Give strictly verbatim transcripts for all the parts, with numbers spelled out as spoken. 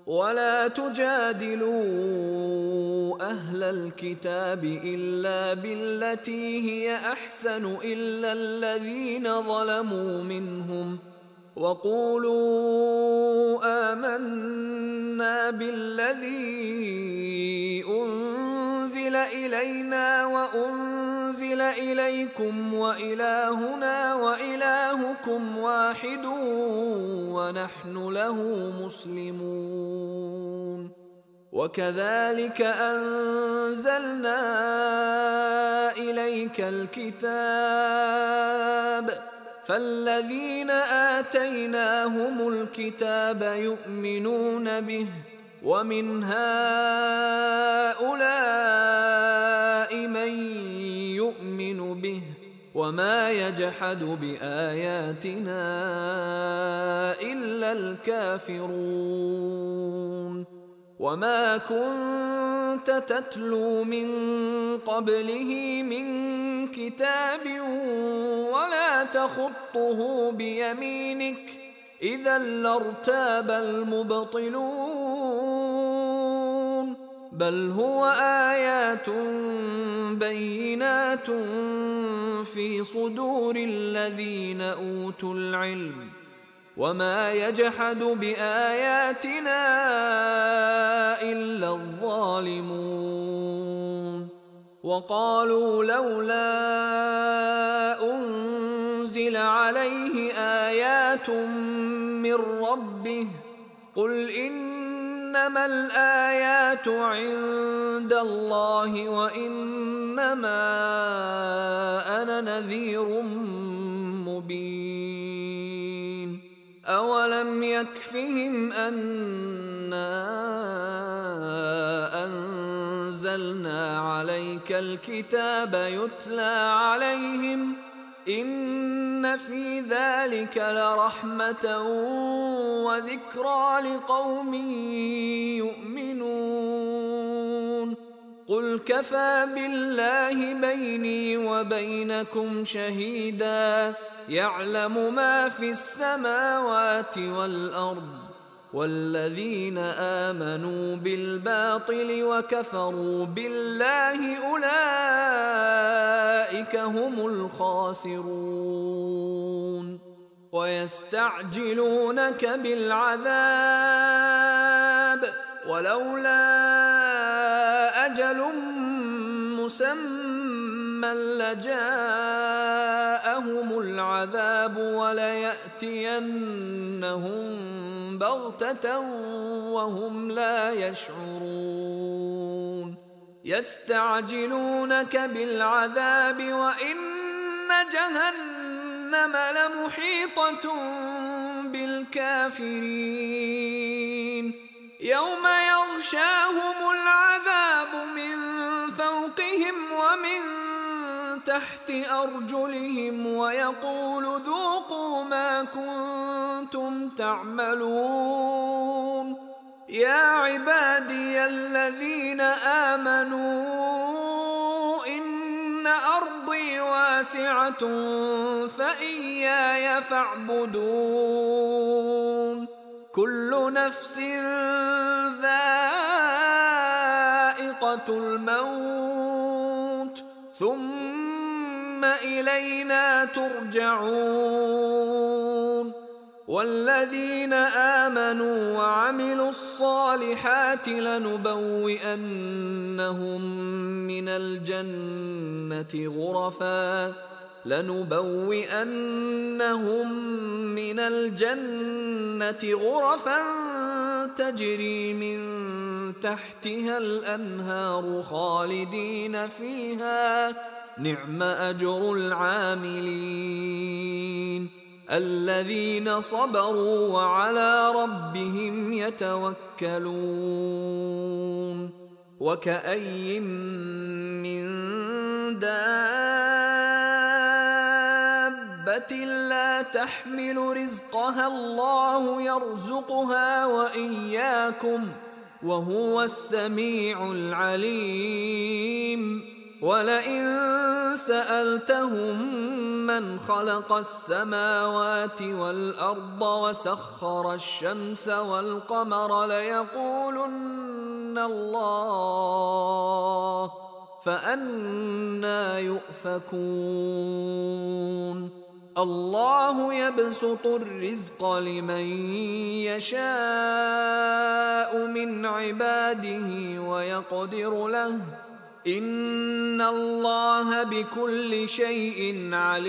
ولا تجادلوا أهل الكتاب إلا بالتي هي أحسن إلا الذين ظلموا منهم، وقولوا آمنا بالذي أنزل إلينا وأنزل إليكم وإلهنا وإلهكم واحد ونحن له مسلمون. وكذلك أنزلنا إليك الكتاب، فالذين آتيناهم الكتاب يؤمنون به، ومن هؤلاء من يؤمن به، وما يجحد بآياتنا إلا الكافرون. وما كنت تتلو من قبله من كتاب ولا تخطه بيمينك، إذا لارتاب المبطلون، بل هو آيات بينات في صدور الذين أوتوا العلم، وما يجحد بآياتنا إلا الظالمون. وقالوا لولا أنزل عليه آيات من ربه، قل إنما الآيات عند الله وإنما أنا نذير مبين. أولم يكفهم أنا أنزلنا عليك الكتاب يتلى عليهم، إن في ذلك لرحمة وذكرى لقوم يؤمنون. قل كفى بالله بيني وبينكم شهيدا، يعلم ما في السماوات والأرض، والذين آمنوا بالباطل وكفروا بالله أولئك هم الخاسرون. ويستعجلونك بالعذاب ولولا أجل مسمى لجاءهم العذاب وليأتينهم بغتة وهم لا يشعرون. يستعجلونك بالعذاب وإن جهنم لمحيطة بالكافرين، يوم يغشاهم العذاب من فوقهم ومن تحت أرجلهم ويقول ذوقوا ما كنتم تعملون. يا عبادي الذين آمنوا إن أرضي واسعة فإياي فاعبدون. كل نفس ذائقة الموت ثم إلينا ترجعون. والذين آمنوا وعملوا الصالحات لنبوئنهم من الجنة غرفا لنبوئنهم من الجنة غرفا تجري من تحتها الأنهار خالدين فيها، نعم أجر العاملين الذين صبروا وعلى ربهم يتوكلون. وكأي من دابة لا تحمل رزقها الله يرزقها وإياكم وهو السميع العليم. ولئن سألتهم من خلق السماوات والأرض وسخر الشمس والقمر ليقولن الله فأنى يؤفكون الله يبسط الرزق لمن يشاء من عباده ويقدر له إن الله بكل شيء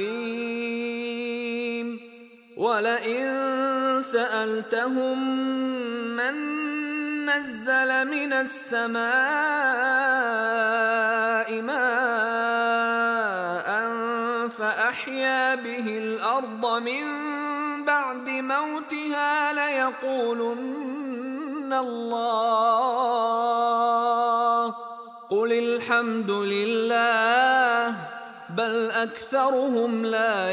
عليم ولئن سألتهم من نزل من السماء ماء فأحيا به الأرض من بعد موتها ليقولن الله قل الحمد لله بل أكثرهم لا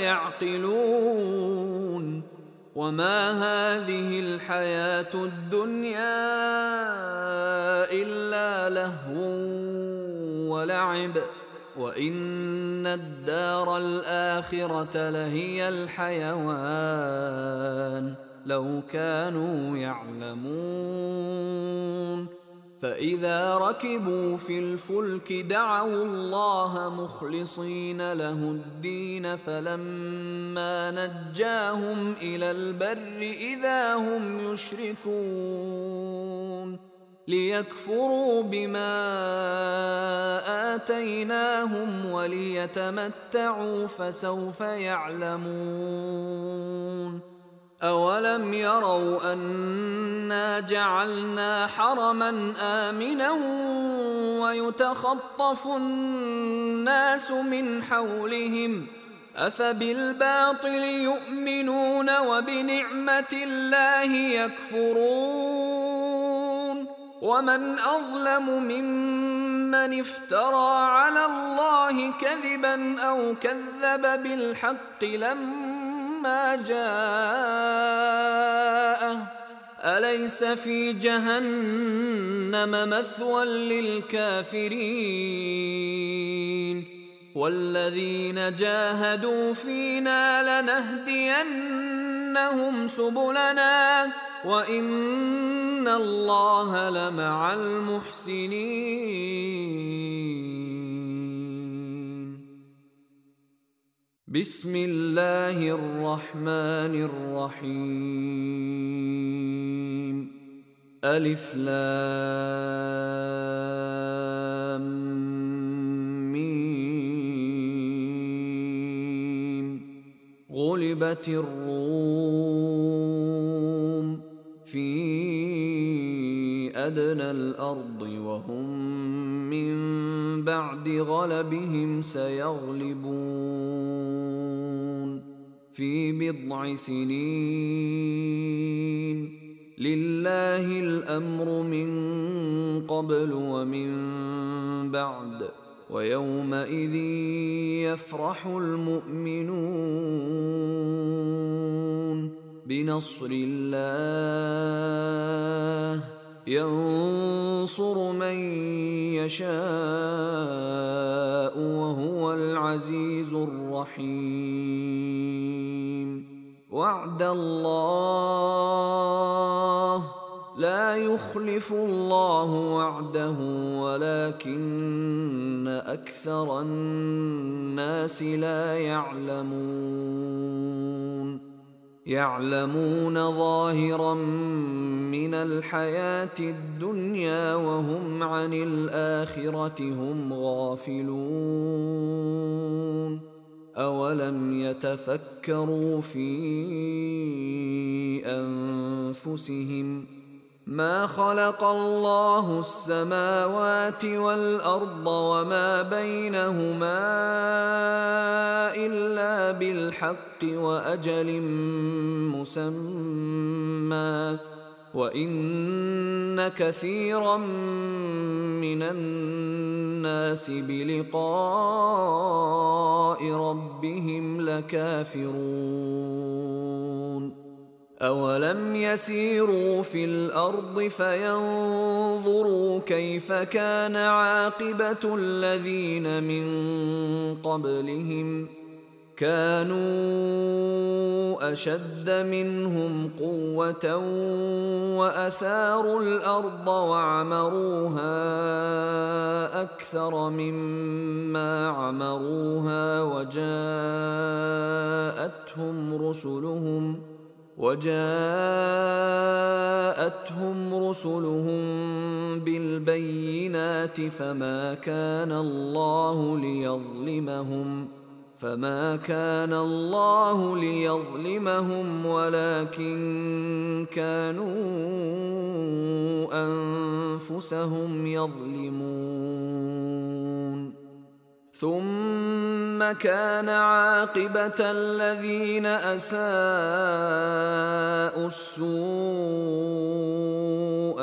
يعقلون وما هذه الحياة الدنيا إلا لهو ولعب وإن الدار الآخرة لهي الحيوان لو كانوا يعلمون فإذا ركبوا في الفلك دعوا الله مخلصين له الدين فلما نجاهم إلى البر إذا هم يشركون ليكفروا بما آتيناهم وليتمتعوا فسوف يعلمون أولم يروا أنا جعلنا حرما آمنا ويتخطف الناس من حولهم أفبالباطل يؤمنون وبنعمة الله يكفرون ومن أظلم ممن افترى على الله كذبا أو كذب بالحق لما جاءه أليس في جهنم مثوى للكافرين والذين جاهدوا فينا لنهدينهم سبلنا وإن الله لمع المحسنين. بسم الله الرحمن الرحيم. ألف لام ميم. غلبت الروم في أدنى الأرض وهم من بعد غلبهم سيغلبون في بضع سنين لله الأمر من قبل ومن بعد ويومئذ يفرح المؤمنون بنصر الله ينصر من يشاء وهو العزيز الرحيم. وعد الله لا يخلف الله وعده ولكن أكثر الناس لا يعلمون. يعلمون ظاهرا من الحياة الدنيا وهم عن الآخرة هم غافلون. أولم يتفكروا في أنفسهم ما خلق الله السماوات والأرض وما بينهما إلا بالحق وأجل مسمى وإن كثيرا من الناس بلقاء ربهم لكافرون. أولم يسيروا في الأرض فينظروا كيف كان عاقبة الذين من قبلهم كانوا أشد منهم قوة وأثاروا الأرض وعمروها أكثر مما عمروها وجاءتهم رسلهم وجاءتهم رسلهم بالبينات فما كان الله ليظلمهم فما كان الله ليظلمهم ولكن كانوا أنفسهم يظلمون ثم كان عاقبة الذين أساءوا السوء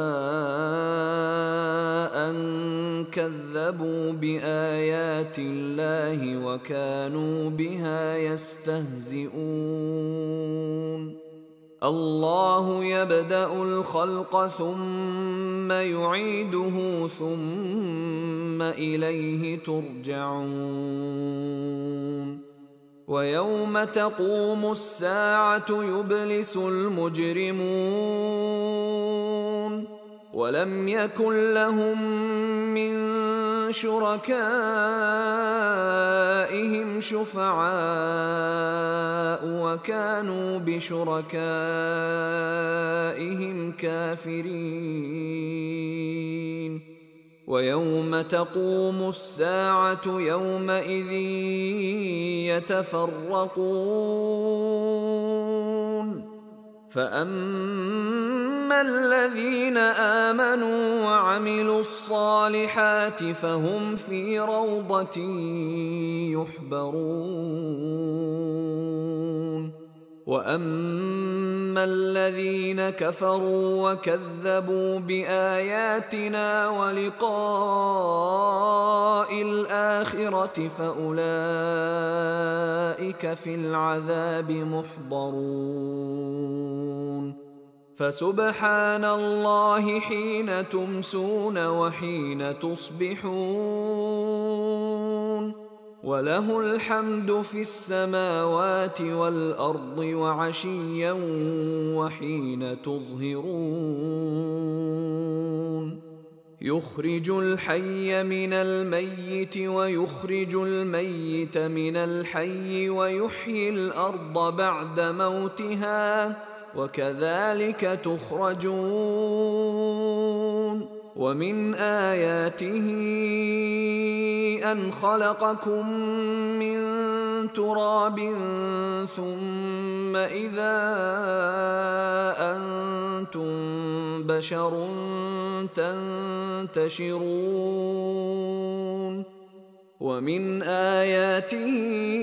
أن كذبوا بآيات الله وكانوا بها يستهزئون الله يبدأ الخلق ثم يعيده ثم إليه ترجعون ويوم تقوم الساعة يبلس المجرمون ولم يكن لهم من شركائهم شفعاء وكانوا بشركائهم كافرين ويوم تقوم الساعة يومئذ يتفرقون فأما الذين آمنوا وعملوا الصالحات فهم في روضة يحبرون وأما الذين كفروا وكذبوا بآياتنا ولقاء الآخرة فأولئك في العذاب محضرون فسبحان الله حين تمسون وحين تصبحون وله الحمد في السماوات والأرض وعشيا وحين تظهرون يخرج الحي من الميت ويخرج الميت من الحي ويحيي الأرض بعد موتها وكذلك تخرجون ومن آياته أن خلقكم من تراب ثم إذا أنتم بشر تنتشرون ومن آياته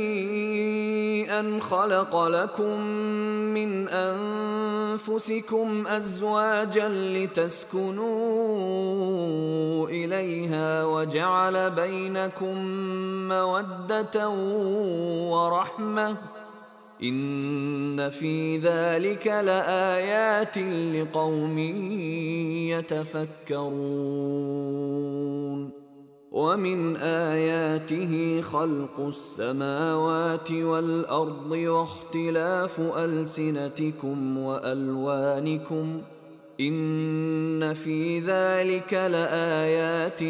أن خلق لكم من أنفسكم أزواجا لتسكنوا إليها وجعل بينكم مودة ورحمة إن في ذلك لآيات لقوم يتفكرون ومن آياته خلق السماوات والأرض واختلاف ألسنتكم وألوانكم إن في ذلك لآيات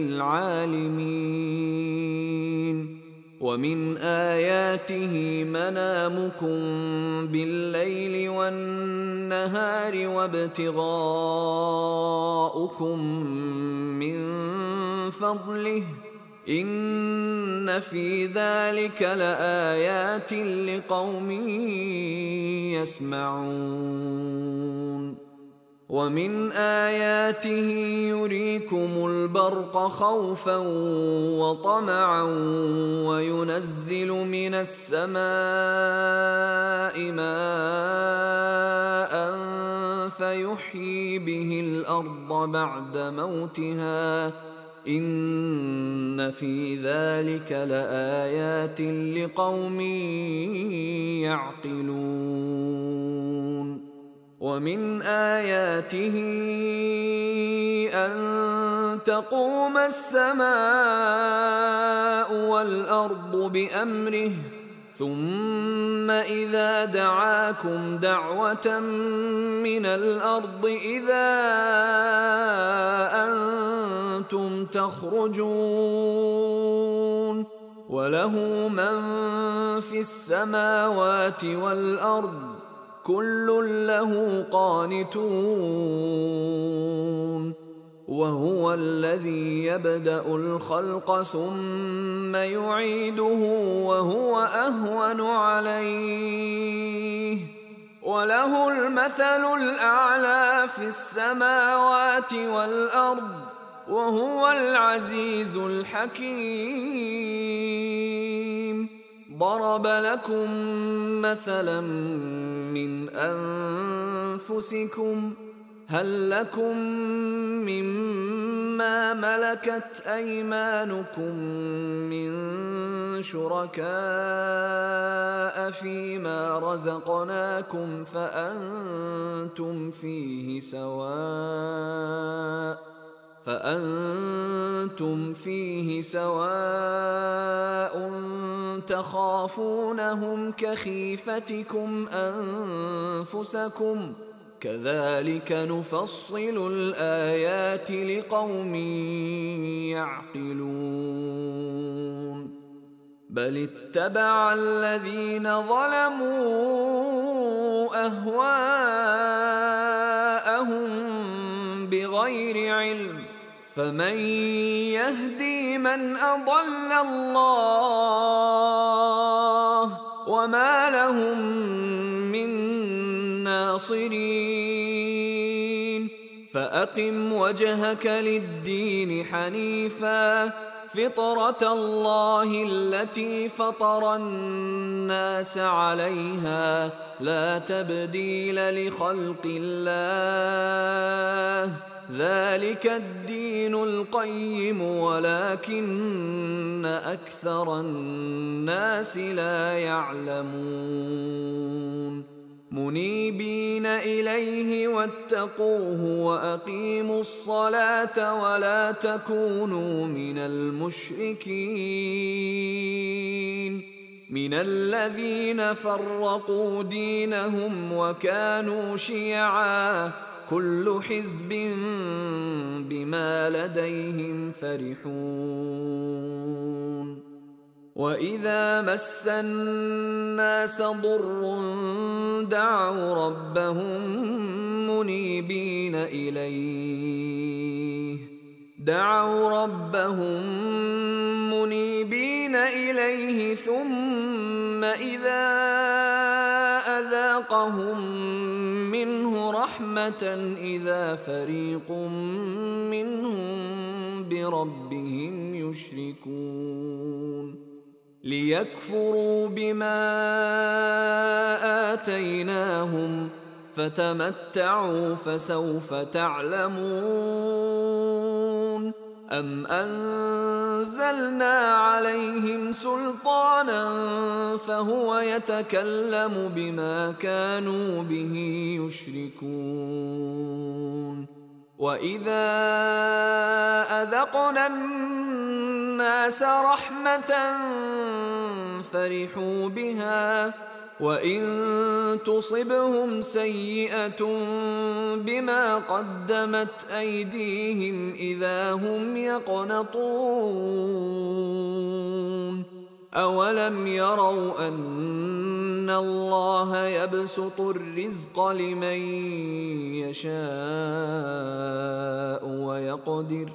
للعالمين ومن آياته منامكم بالليل والنهار وابتغاؤكم من فضله إن في ذلك لآيات لقوم يسمعون ومن آياته يريكم البرق خوفا وطمعا وينزل من السماء ماء فيحيي به الأرض بعد موتها إن في ذلك لآيات لقوم يعقلون ومن آياته أن تقوم السماء والأرض بأمره ثم إذا دعاكم دعوة من الأرض إذا أنتم تخرجون وله من في السماوات والأرض كل له قانتون وهو الذي يبدأ الخلق ثم يعيده وهو أهون عليه وله المثل الأعلى في السماوات والأرض وهو العزيز الحكيم. ضرب لكم مثلا من أنفسكم هل لكم مما ملكت أيمانكم من شركاء فيما رزقناكم فأنتم فيه سواء فأنتم فيه سواء تخافونهم كخيفتكم أنفسكم كذلك نفصل الآيات لقوم يعقلون. بل اتبع الذين ظلموا أهواءهم بغير علم فمن يهدي من أضل الله وما لهم من ناصرين. فأقم وجهك للدين حنيفا فطرة الله التي فطر الناس عليها لا تبديل لخلق الله ذلك الدين القيم ولكن أكثر الناس لا يعلمون. منيبين إليه واتقوه وأقيموا الصلاة ولا تكونوا من المشركين من الذين فرقوا دينهم وكانوا شيعا كل حزب بما لديهم فرحون. وإذا مس الناس ضر دعوا ربهم منيبين إليه دعوا ربهم منيبين إليه ثم إذا أذاقهم منه رحمة إذا فريق منهم بربهم يشركون. ليكفروا بما آتيناهم فتمتعوا فسوف تعلمون. أم أنزلنا عليهم سلطانا فهو يتكلم بما كانوا به يشركون. وإذا أذقنا الناس رحمة فرحوا بها وإن تصبهم سيئة بما قدمت أيديهم إذا هم يقنطون. أولم يروا أن الله يبسط الرزق لمن يشاء ويقدر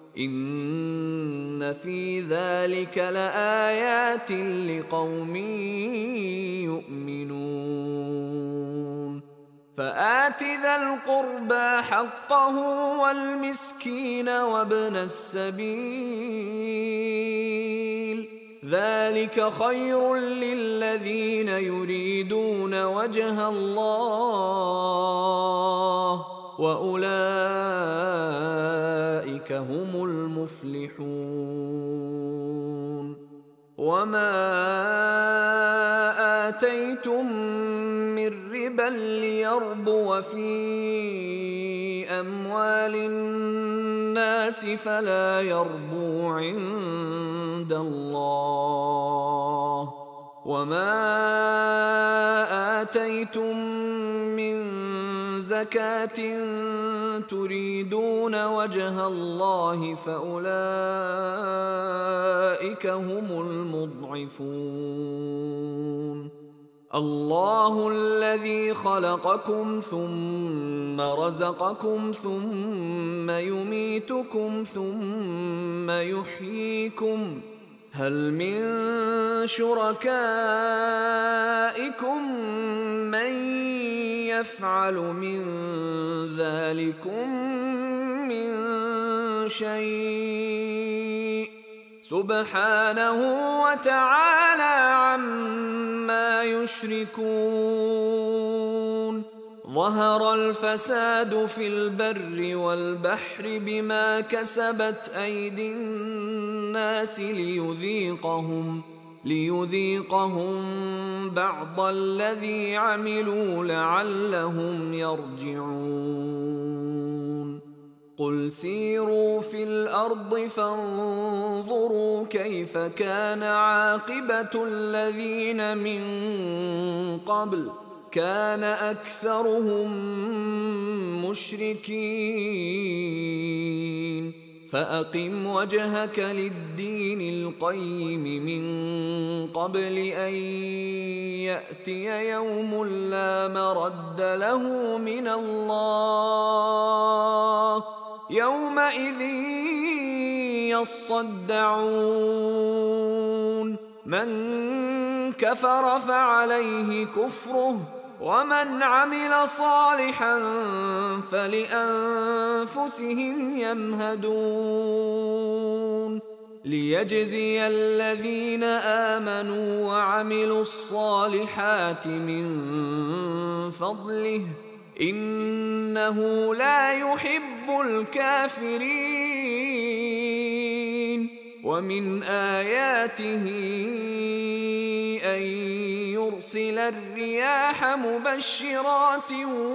إن في ذلك لآيات لقوم يؤمنون. فآت ذا القربى حقه والمسكين وابن السبيل ذلك خير للذين يريدون وجه الله وأولئك هم المفلحون. وما آتيتم من ربا كيفا ليربو في أموال الناس فلا يربو عند الله. وما آتيتم من زكاة تريدون وجه الله فأولئك هم المضعفون. الله الذي خلقكم ثم رزقكم ثم يميتكم ثم يحييكم هل من شركائكم من يفعل من ذلكم من شيء سبحانه وتعالى عما يشركون. ظهر الفساد في البر والبحر بما كسبت أيدي الناس ليذيقهم ليذيقهم بعض الذي عملوا لعلهم يرجعون. قل سيروا في الأرض فانظروا كيف كان عاقبة الذين من قبل كان أكثرهم مشركين. فأقم وجهك للدين القيم من قبل أن يأتي يوم لا مرد له من الله يومئذ يصدعون. من كفر فعليه كفره ومن عمل صالحا فلأنفسهم يمهدون. ليجزي الذين آمنوا وعملوا الصالحات من فضله إنه لا يحب الكافرين. ومن آياته أن يرسل الرياح مبشرات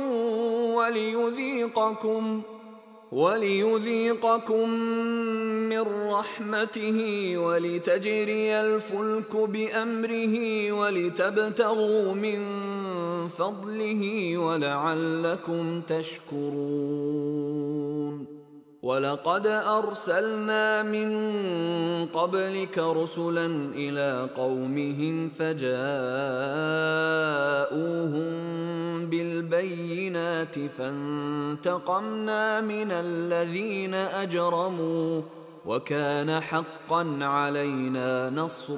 وليذيقكم وليذيقكم من رحمته ولتجري الفلك بأمره ولتبتغوا من فضله ولعلكم تشكرون. ولقد أرسلنا من قبلك رسلا إلى قومهم فجاءوهم بالبينات فانتقمنا من الذين أجرموا وكان حقا علينا نصر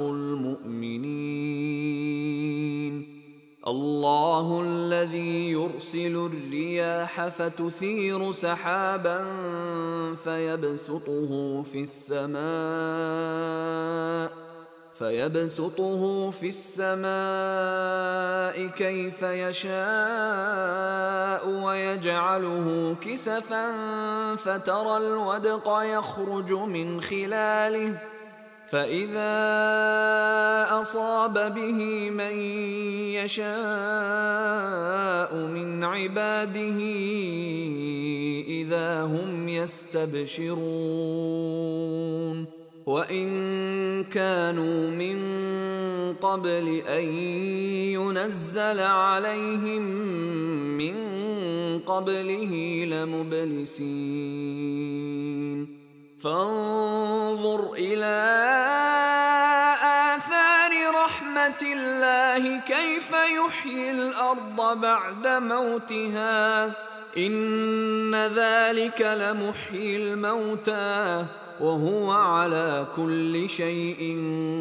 المؤمنين. الله الذي يرسل الرياح فتثير سحابا فيبسطه في السماء فيبسطه في السماء كيف يشاء ويجعله كسفا فترى الودق يخرج من خلاله فإذا أصاب به من يشاء من عباده إذا هم يستبشرون. وإن كانوا من قبل أن ينزل عليهم من قبله لمبلسين. فانظر إلى آثار رحمة الله كيف يحيي الأرض بعد موتها إن ذلك لمحيي الموتى وهو على كل شيء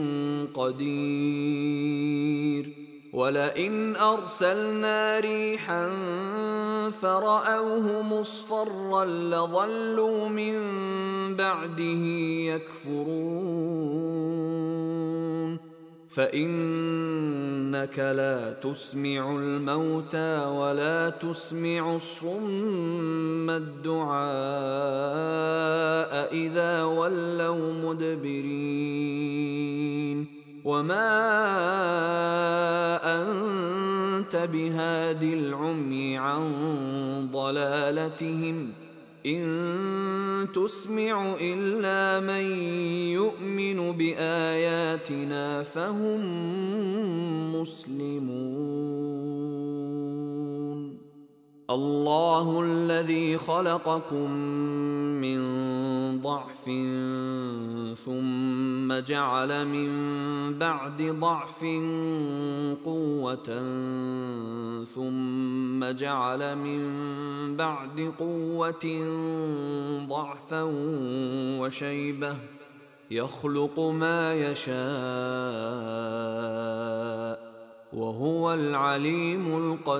قدير. ولئن أرسلنا ريحا فرأوه مصفرا لظلوا من بعده يكفرون. فإنك لا تسمع الموتى ولا تسمع الصم الدعاء إذا ولوا مدبرين. وما أنت بهاد العمي عن ضلالتهم إن تسمع إلا من يؤمن بآياتنا فهم مسلمون. الله الذي خلقكم من ضعف ثم جعل من بعد ضعف قوة ثم جعل من بعد قوة ضعفا وشيبة يخلق ما يشاء وهو العليم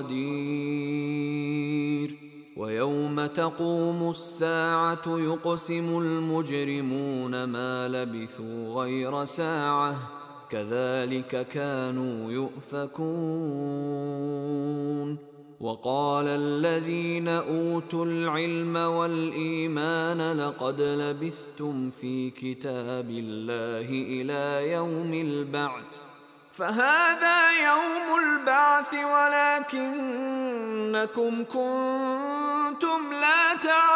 القدير. ويوم تقوم الساعة يقسم المجرمون ما لبثوا غير ساعة كذلك كانوا يؤفكون. وقال الذين أوتوا العلم والإيمان لقد لبثتم في كتاب الله إلى يوم البعث فهذا يوم البعث ولكنكم كنتم لا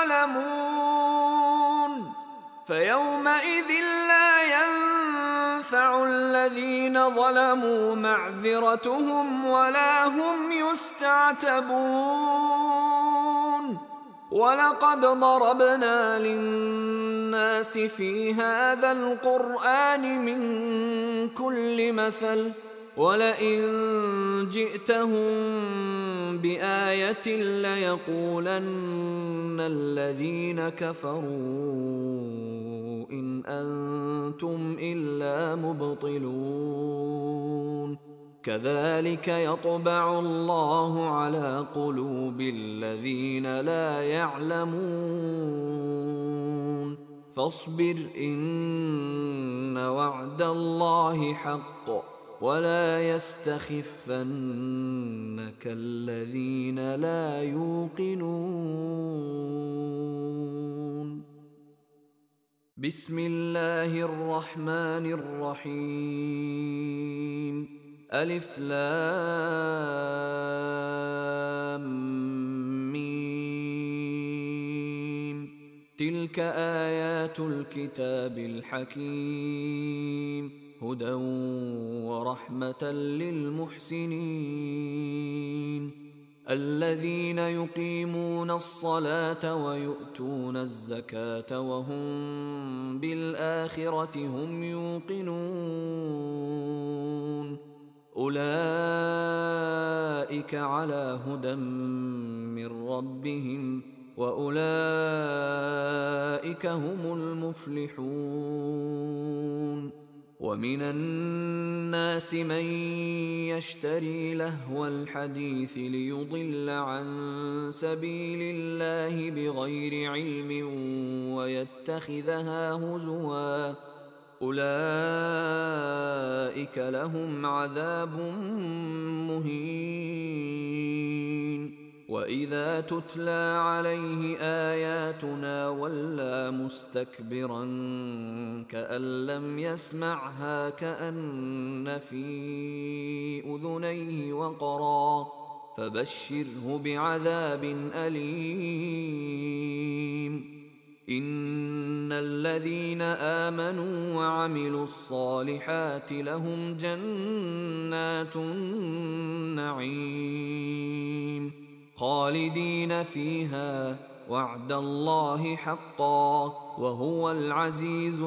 تعلمون. فيومئذ لا ينفع الذين ظلموا معذرتهم ولا هم يستعتبون. ولقد ضربنا للناس في هذا القرآن من كل مثل ولئن جئتهم بآية ليقولن الذين كفروا إن أنتم إلا مبطلون. كذلك يطبع الله على قلوب الذين لا يعلمون. فاصبر إن وعد الله حق ولا يستخفنك الذين لا يوقنون. بسم الله الرحمن الرحيم. ألف لام ميم. تلك آيات الكتاب الحكيم هدى ورحمة للمحسنين الذين يقيمون الصلاة ويؤتون الزكاة وهم بالآخرة هم يوقنون. أولئك على هدى من ربهم وأولئك هم المفلحون. ومن الناس من يشتري لهو الحديث ليضل عن سبيل الله بغير علم ويتخذها هزوا أولئك لهم عذاب مهين. وإذا تتلى عليه آياتنا ولى مستكبرا كأن لم يسمعها كأن في أذنيه وقرا فبشره بعذاب أليم. إن الذين آمنوا وعملوا الصالحات لهم جنات النعيم خالدين فيها وعد الله حقا وهو العزيز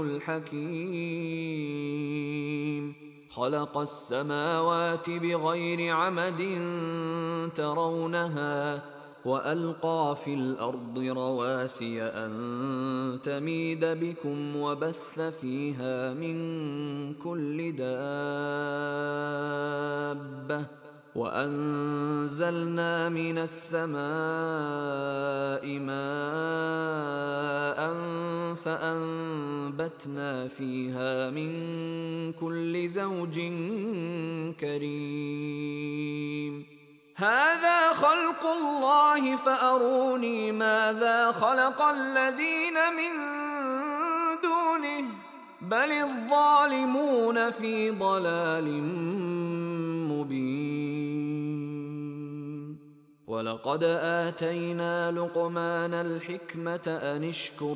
الحكيم. خلق السماوات بغير عمد ترونها وألقى في الأرض رواسي أن تميد بكم وبث فيها من كل دابة وأنزلنا من السماء ماء فأنبتنا فيها من كل زوج كريم. هذا خلق الله فأروني ماذا خلق الذين من دونه بل الظالمون في ضلال مبين. ولقد آتينا لقمان الحكمة أن اشكر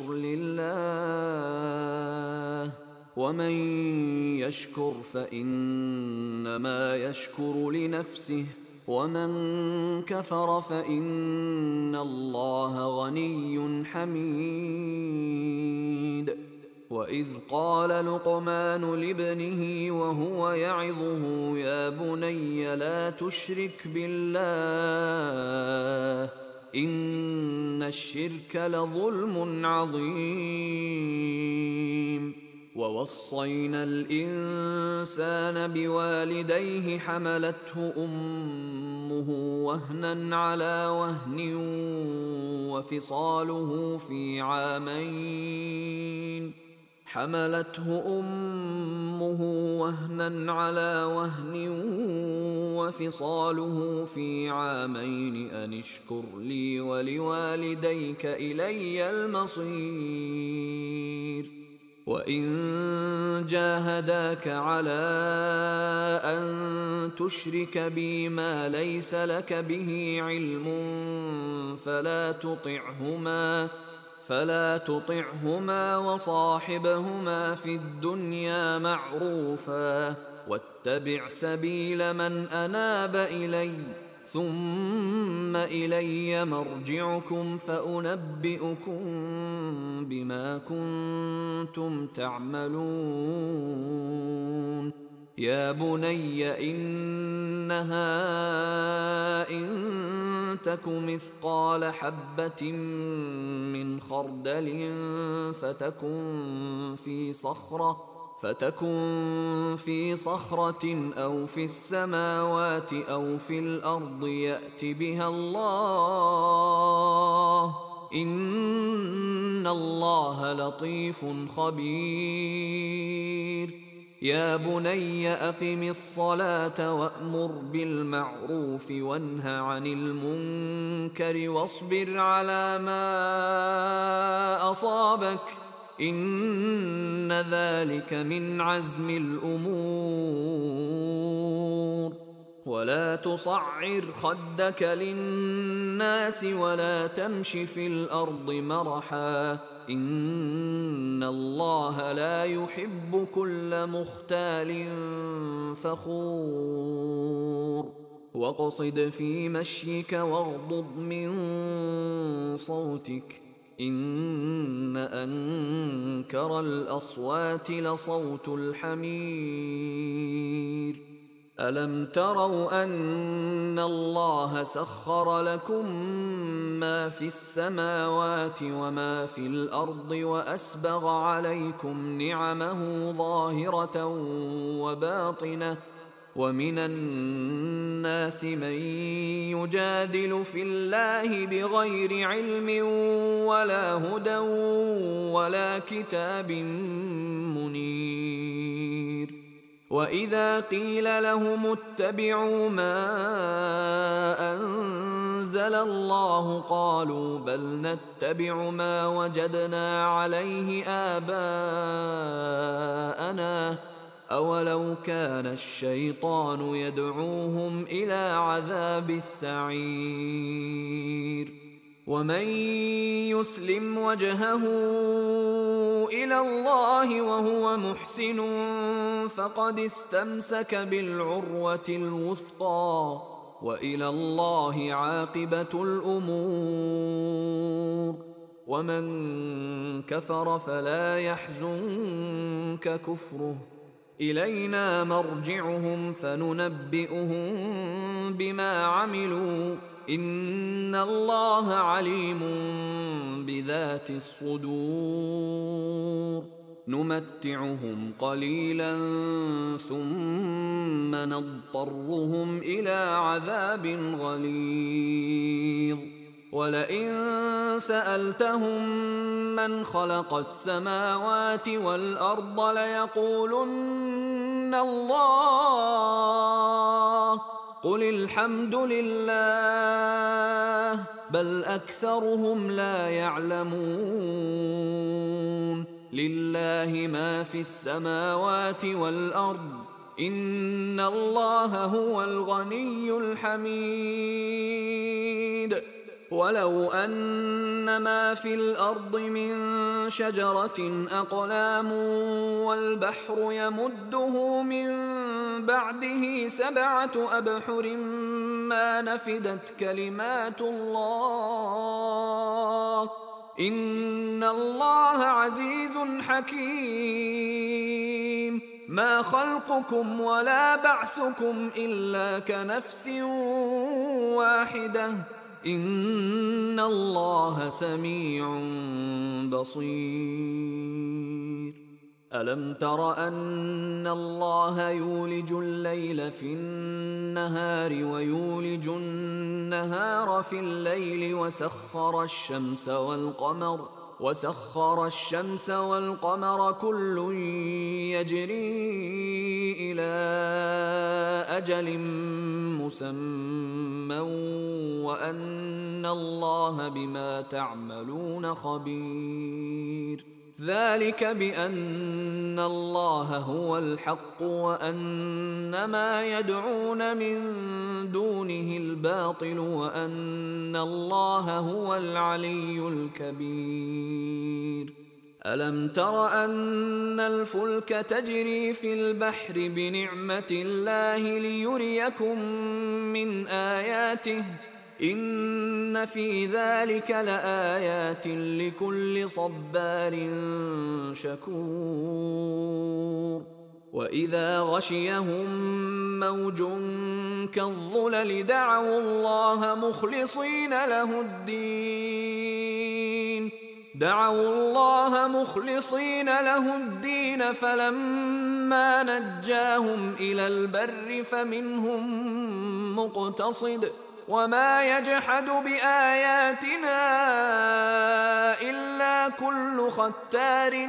لله ومن يشكر فإنما يشكر لنفسه ومن كفر فإن الله غني حميد. وإذ قال لقمان لابنه وهو يعظه يا بني لا تشرك بالله إن الشرك لظلم عظيم. ووصينا الإنسان بوالديه حملته أمه وهنا على وهن وفصاله في عامين حملته أمه وهنا على وهن وفصاله في عامين أن اشكر لي ولوالديك إلي المصير. وإن جاهداك على أن تشرك بي ما ليس لك به علم فلا تطعهما فلا تطعهما وصاحبهما في الدنيا معروفا واتبع سبيل من أناب إلي ثم إلي مرجعكم فأنبئكم بما كنتم تعملون. يا بني إنها إن تك مثقال حبة من خردل فتكن في صخرة فتكن في صخرة أو في السماوات أو في الأرض يأت بها الله إن الله لطيف خبير. يا بني أقم الصلاة وأمر بالمعروف وانه عن المنكر واصبر على ما أصابك إن ذلك من عزم الأمور. ولا تصعر خدك للناس ولا تمش في الأرض مرحا إن الله لا يحب كل مختال فخور. واقصد في مشيك واغضض من صوتك إن أنكر الأصوات لصوت الحمير. ألم تروا أن الله سخر لكم ما في السماوات وما في الأرض وأسبغ عليكم نعمه ظاهرة وباطنة ومن الناس من يجادل في الله بغير علم ولا هدى ولا كتاب منير. وإذا قيل لهم اتبعوا ما أنزل الله قالوا بل نتبع ما وجدنا عليه آباءنا أولو كان الشيطان يدعوهم إلى عذاب السعير. ومن يسلم وجهه إلى الله وهو محسن فقد استمسك بالعروة الوثقى وإلى الله عاقبة الأمور. ومن كفر فلا يحزنك كفره إلينا مرجعهم فننبئهم بما عملوا إن الله عليم بذات الصدور. نمتعهم قليلا ثم نضطرهم إلى عذاب غليظ. ولئن سألتهم من خلق السماوات والأرض ليقولن الله قل الحمد لله بل أكثرهم لا يعلمون. لله ما في السماوات والأرض إن الله هو الغني الحميد. ولو أن ما في الأرض من شجرة أقلام والبحر يمده من بعده سبعة أبحر ما نفدت كلمات الله إن الله عزيز حكيم. ما خلقكم ولا بعثكم إلا كنفس واحدة إن الله سميع بصير. ألم تر أن الله يولج الليل في النهار ويولج النهار في الليل وسخر الشمس والقمر وسخر الشمس والقمر كل يجري إلى أجل مسمى وأن الله بما تعملون خبير. ذلك بأن الله هو الحق وأن ما يدعون من دونه الباطل وأن الله هو العلي الكبير. ألم تر أن الفلك تجري في البحر بنعمة الله ليريكم من آياته إن في ذلك لآيات لكل صبار شكور. وإذا غشيهم موج كالظلل دعوا الله مخلصين له الدين دعوا الله مخلصين له الدين فلما نجاهم إلى البر فمنهم مقتصد وما يجحد بآياتنا إلا كل ختار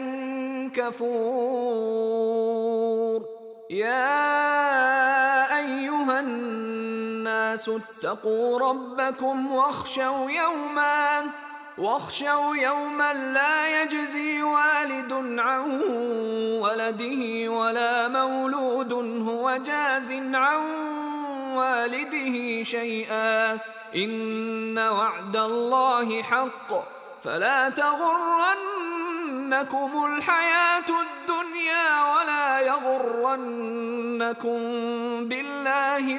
كفور. يا أيها الناس اتقوا ربكم واخشوا يوما واخشوا يوما لا يجزي والد عن ولده ولا مولود هو جاز عن والده شيئا إن وعد الله حق فلا تغرنكم الحياة الدنيا ولا يغرنكم بالله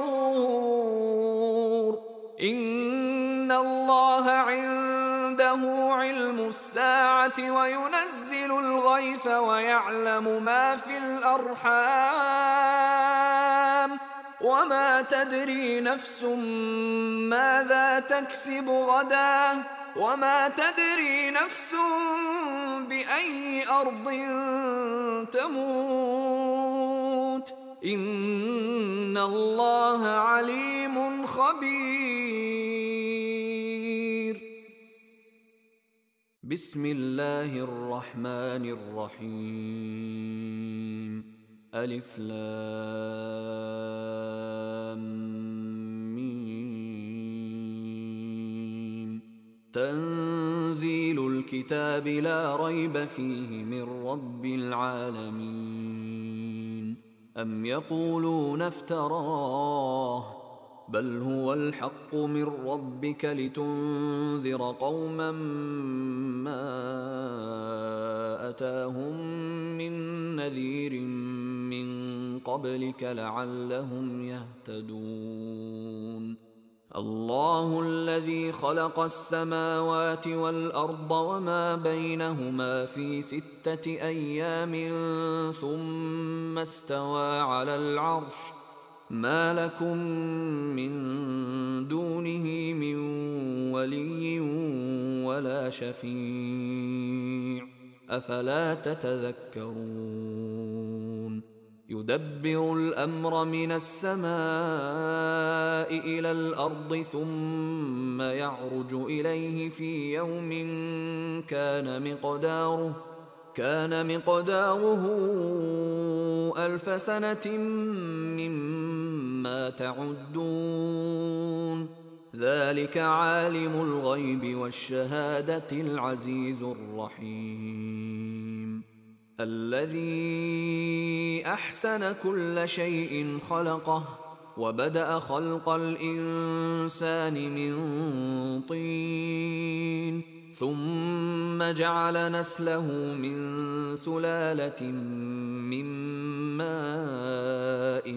الغرور. إن الله عنده علم الساعة وينزل الغيث ويعلم ما في الأرحام وما تدري نفس ماذا تكسب غدا وما تدري نفس بأي أرض تموت إن الله عليم خبير. بسم الله الرحمن الرحيم. ألف لام ميم. تنزيل الكتاب لا ريب فيه من رب العالمين. أم يقولون افتراه بل هو الحق من ربك لتنذر قوما ما أتاهم من نذير من قبلك لعلهم يهتدون. الله الذي خلق السماوات والأرض وما بينهما في ستة أيام ثم استوى على العرش ما لكم من دونه من ولي ولا شفيع أفلا تتذكرون. يدبر الأمر من السماء إلى الأرض ثم يعرج إليه في يوم كان مقداره كان مقداره ألف سنة مما تعدون. ذلك عالم الغيب والشهادة العزيز الرحيم. الذي أحسن كل شيء خلقه وبدأ خلق الإنسان من طين ثم جعل نسله من سلالة من ماء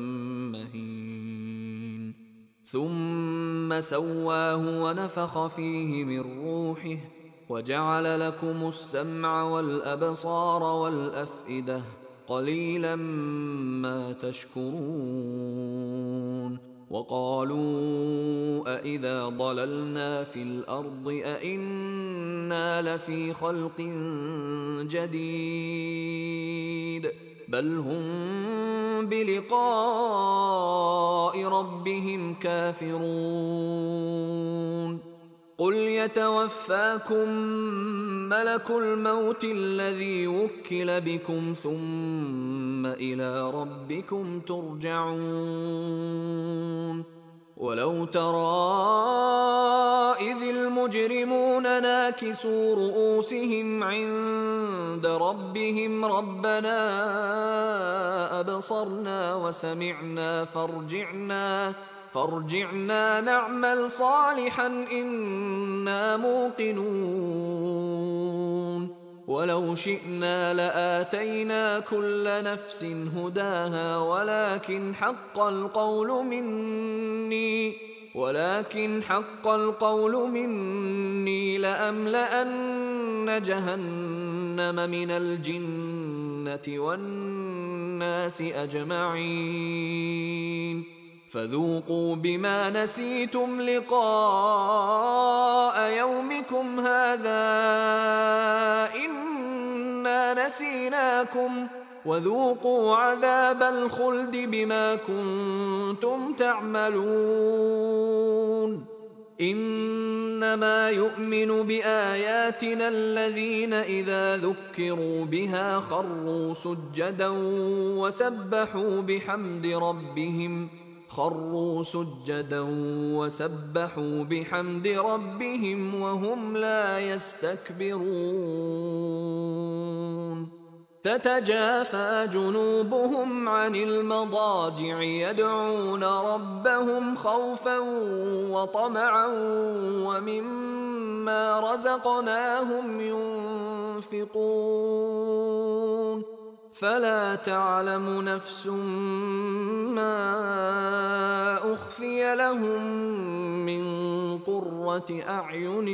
مهين ثم سواه ونفخ فيه من روحه وجعل لكم السمع والأبصار والأفئدة قليلا ما تشكرون وقالوا أإذا ضللنا في الأرض أإنا لفي خلق جديد بل هم بلقاء ربهم كافرون قل يتوفاكم ملك الموت الذي وكل بكم ثم إلى ربكم ترجعون ولو ترى إذ المجرمون ناكسوا رؤوسهم عند ربهم ربنا أبصرنا وسمعنا فارجعنا فارجعنا نعمل صالحا إنا موقنون ولو شئنا لآتينا كل نفس هداها ولكن حق القول مني ولكن حق القول مني لأملأن جهنم من الجنة والناس أجمعين فذوقوا بما نسيتم لقاء يومكم هذا إنا نسيناكم وذوقوا عذاب الخلد بما كنتم تعملون إنما يؤمن بآياتنا الذين إذا ذكروا بها خروا سجدا وسبحوا بحمد ربهم خروا سجدا وسبحوا بحمد ربهم وهم لا يستكبرون تتجافى جنوبهم عن المضاجع يدعون ربهم خوفا وطمعا ومما رزقناهم ينفقون فلا تعلم نفس ما أخفي لهم من قرة أعين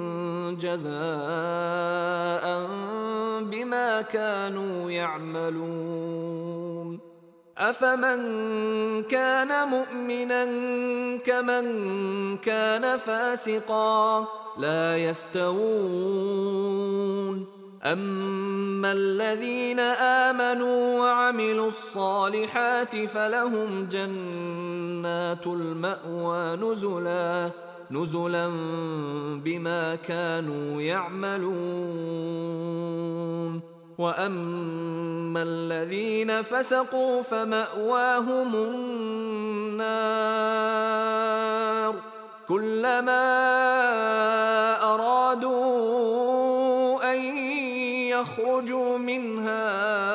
جزاء بما كانوا يعملون أفمن كان مؤمنا كمن كان فاسقا لا يستوون أما الذين آمنوا وعملوا الصالحات فلهم جنات المأوى نزلا نزلا بما كانوا يعملون وأما الذين فسقوا فمأواهم النار كلما أرادوا أن يخرجوا منها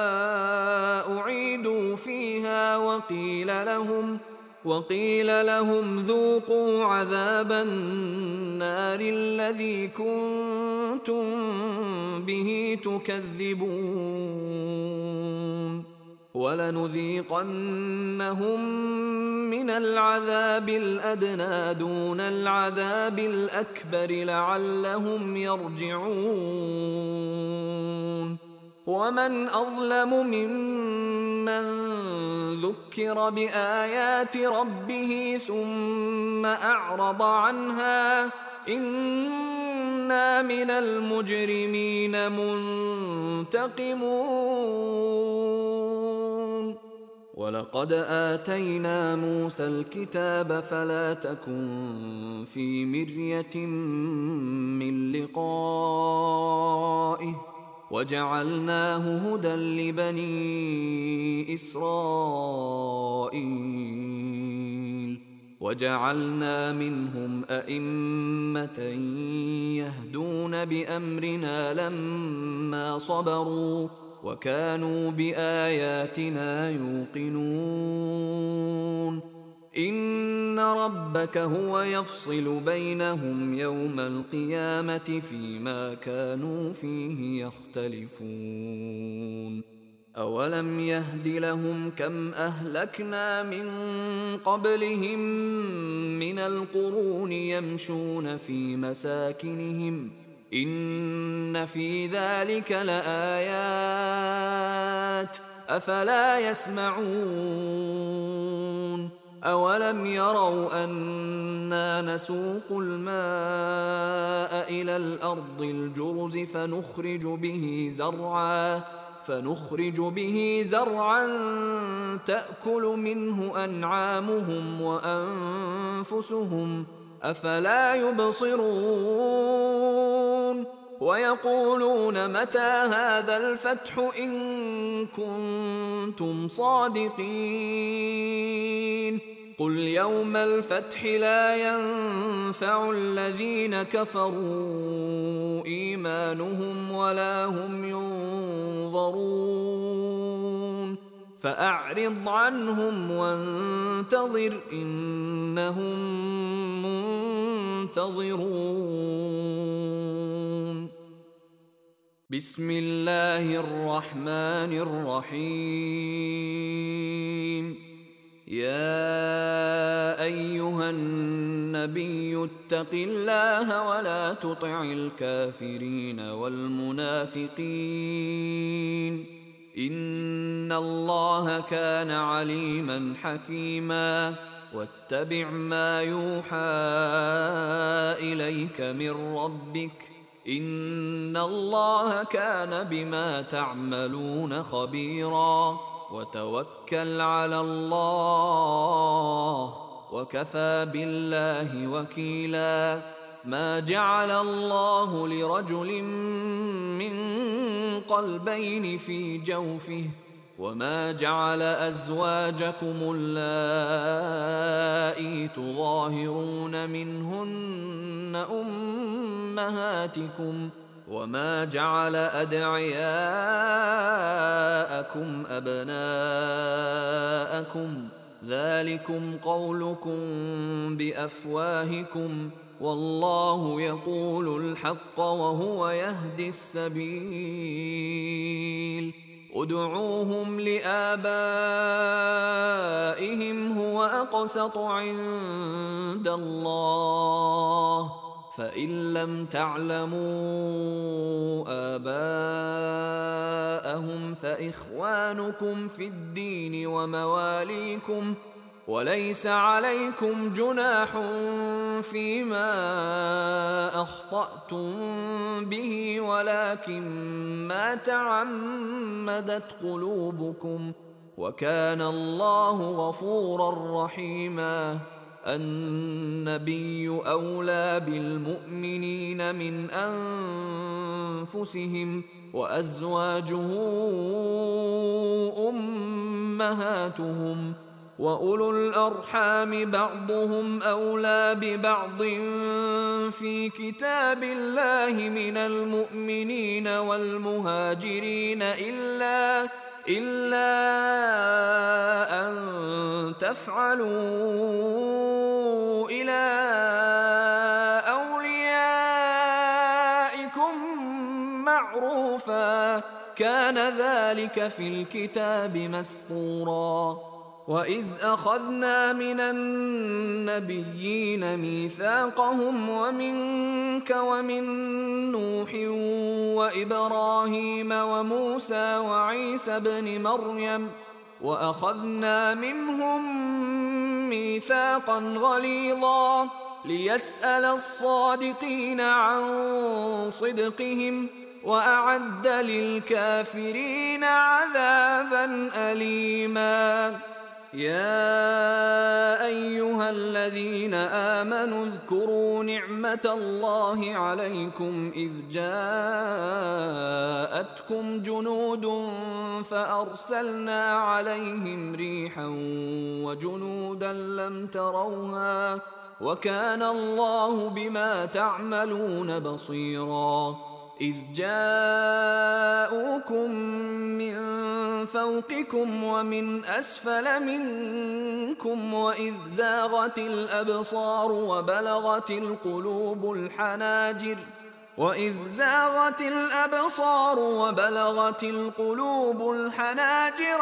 أعيدوا فيها وقيل لهم وقيل لهم ذوقوا عذاب النار الذي كنتم به تكذبون ولنذيقنهم من العذاب الأدنى دون العذاب الأكبر لعلهم يرجعون ومن أظلم ممن ذكر بآيات ربه ثم أعرض عنها إنا من المجرمين منتقمون ولقد آتينا موسى الكتاب فلا تكن في مرية من لقائه وجعلناه هدى لبني إسرائيل وجعلنا منهم أئمة يهدون بأمرنا لما صبروا وكانوا بآياتنا يوقنون إن ربك هو يفصل بينهم يوم القيامة فيما كانوا فيه يختلفون أولم يهد لهم كم أهلكنا من قبلهم من القرون يمشون في مساكنهم إن في ذلك لآيات أفلا يسمعون أولم يروا أنا نسوق الماء إلى الأرض الجرز فنخرج به زرعا فنخرج به زرعا تأكل منه أنعامهم وأنفسهم أفلا يبصرون ويقولون متى هذا الفتح إن كنتم صادقين قل يوم الفتح لا ينفع الذين كفروا إيمانهم ولا هم ينظرون فأعرض عنهم وانتظر إنهم منتظرون بسم الله الرحمن الرحيم يا أيها النبي اتق الله ولا تطع الكافرين والمنافقين إن الله كان عليما حكيما واتبع ما يوحى إليك من ربك إن الله كان بما تعملون خبيرا وتوكل على الله وكفى بالله وكيلا ما جعل الله لرجل من قلبين في جوفه وما جعل أزواجكم اللائي تظاهرون منهن أمهاتكم وما جعل أدعياءكم أبناءكم ذلكم قولكم بأفواهكم والله يقول الحق وهو يهدي السبيل ادعوهم لآبائهم هو أقسط عند الله فإن لم تعلموا آباءهم فإخوانكم في الدين ومواليكم وليس عليكم جناح فيما أخطأتم به ولكن ما تعمدت قلوبكم وكان الله غفورا رحيما النبي أولى بالمؤمنين من أنفسهم وأزواجه أمهاتهم وأولو الأرحام بعضهم أولى ببعض في كتاب الله من المؤمنين والمهاجرين إلا إلا أن تفعلوا إلى أوليائكم معروفا كان ذلك في الكتاب مسطورا وإذ أخذنا من النبيين ميثاقهم ومنك ومن نوح وإبراهيم وموسى وعيسى ابن مريم وأخذنا منهم ميثاقا غليظا ليسأل الصادقين عن صدقهم وأعد للكافرين عذابا أليما يا أيها الذين آمنوا اذكروا نعمة الله عليكم إذ جاءتكم جنود فأرسلنا عليهم ريحا وجنودا لم تروها وكان الله بما تعملون بصيرا إذ جاءوكم فوقكم ومن أسفل منكم وإذ زاغت الأبصار وبلغت القلوب الحناجر وإذ زاغت الأبصار وبلغت القلوب الحناجر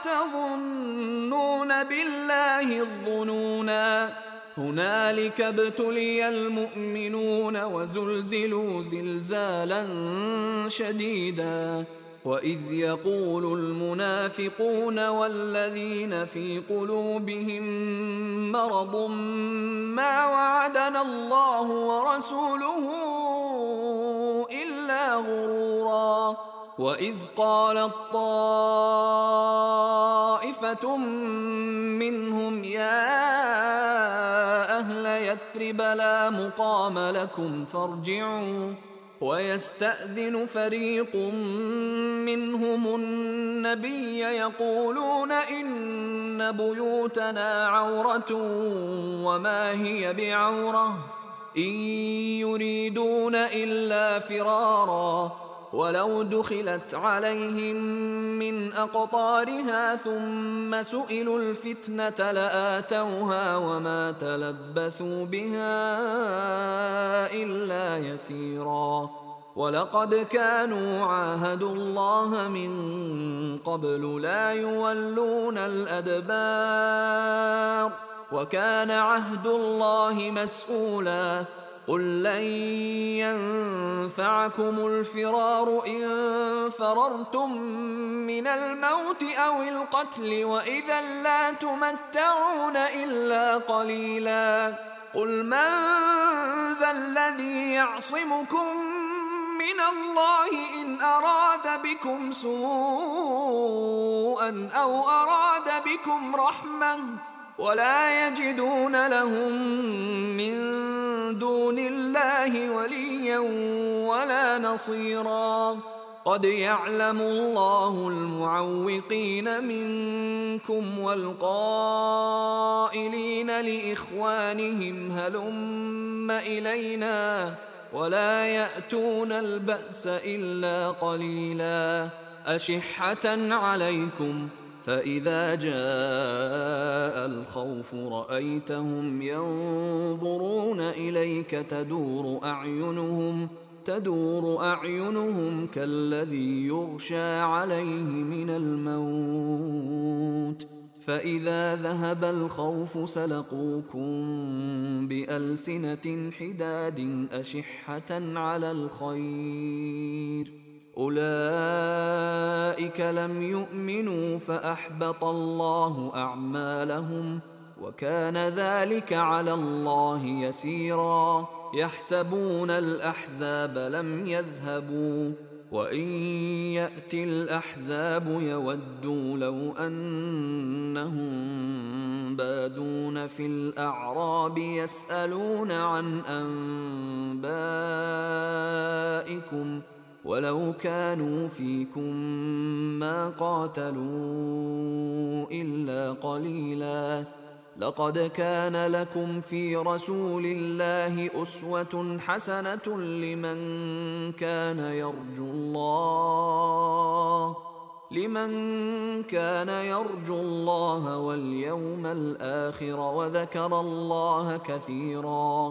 وتظنون بالله الظنونا هنالك ابتلي المؤمنون وزلزلوا زلزالا شديدا وإذ يقول المنافقون والذين في قلوبهم مرض ما وعدنا الله ورسوله إلا غرورا وإذ قالت طائفة منهم يا أهل يثرب لا مقام لكم فارجعوا ويستأذن فريق منهم النبي يقولون إن بيوتنا عورة وما هي بعورة إن يريدون إلا فرارا ولو دخلت عليهم من أقطارها ثم سئلوا الفتنة لآتوها وما تلبثوا بها إلا يسيرا ولقد كانوا عاهدوا الله من قبل لا يولون الأدبار وكان عهد الله مسؤولا قل لن ينفعكم الفرار إن فررتم من الموت أو القتل وإذا لا تمتعون إلا قليلا قل من ذا الذي يعصمكم من الله إن أراد بكم سوءا أو أراد بكم رحمة ولا يجدون لهم من دون الله وليا ولا نصيرا قد يعلم الله المعوقين منكم والقائلين لإخوانهم هلم إلينا ولا يأتون البأس إلا قليلا أشحة عليكم فإذا جاء الخوف رأيتهم ينظرون إليك تدور أعينهم تدور أعينهم كالذي يغشى عليه من الموت فإذا ذهب الخوف سلقوكم بألسنة حداد أشحة على الخير أولئك لم يؤمنوا فأحبط الله أعمالهم وكان ذلك على الله يسيرا يحسبون الأحزاب لم يذهبوا وإن يأتي الأحزاب يودوا لو أنهم بادون في الأعراب يسألون عن أنبائكم ولو كانوا فيكم ما قاتلوا إلا قليلا لقد كان لكم في رسول الله أسوة حسنة لمن كان يرجو الله لمن كان يرجو الله واليوم الآخر وذكر الله كثيرا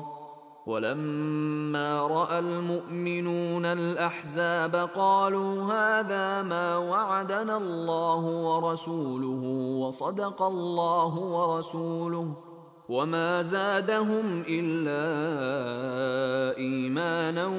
ولما رأى المؤمنون الأحزاب قالوا هذا ما وعدنا الله ورسوله وصدق الله ورسوله وما زادهم إلا إيمانا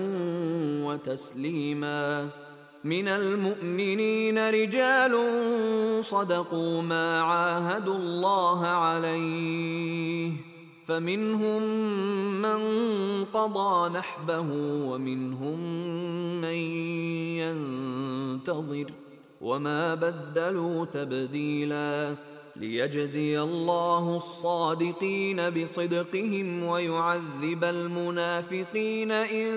وتسليما من المؤمنين رجال صدقوا ما عاهدوا الله عليه فمنهم من قضى نحبه ومنهم من ينتظر وما بدلوا تبديلا ليجزي الله الصادقين بصدقهم ويعذب المنافقين إن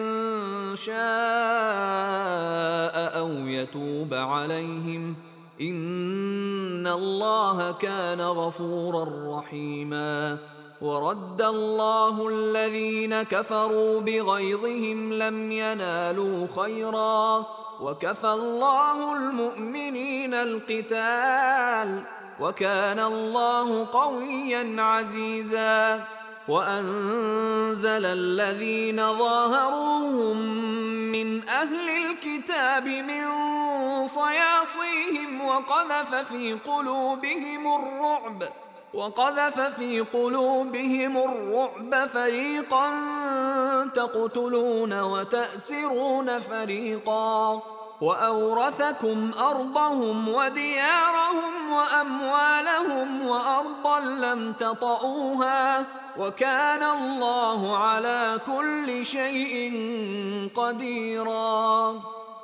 شاء أو يتوب عليهم إن الله كان غفورا رحيما ورد الله الذين كفروا بغيظهم لم ينالوا خيرا وكفى الله المؤمنين القتال وكان الله قويا عزيزا وأنزل الذين ظاهروهم من أهل الكتاب من صياصيهم وقذف في قلوبهم الرعب وقذف في قلوبهم الرعب فريقا تقتلون وتأسرون فريقا وأورثكم أرضهم وديارهم وأموالهم وأرضا لم تطئوها وكان الله على كل شيء قديرا.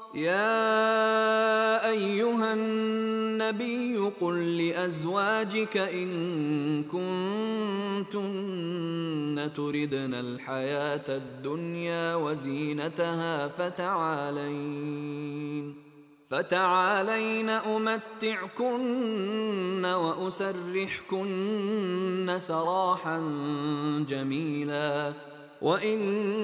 يا أيها النبي قل لأزواجك إن كنتن تردن الحياة الدنيا وزينتها فتعالين فتعالين أمتعكن وأسرحكن سراحا جميلا وإن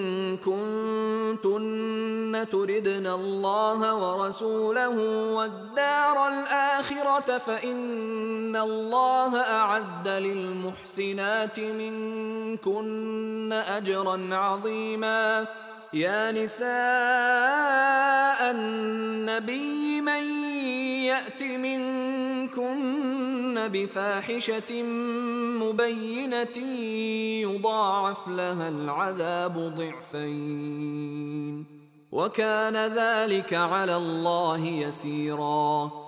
كنتن تردن الله ورسوله والدار الآخرة فإن الله أعد للمحسنات منكن أجرا عظيما. يا نساء النبي من يأت منكن بفاحشة مبينة يضاعف لها العذاب ضعفين وكان ذلك على الله يسيرا.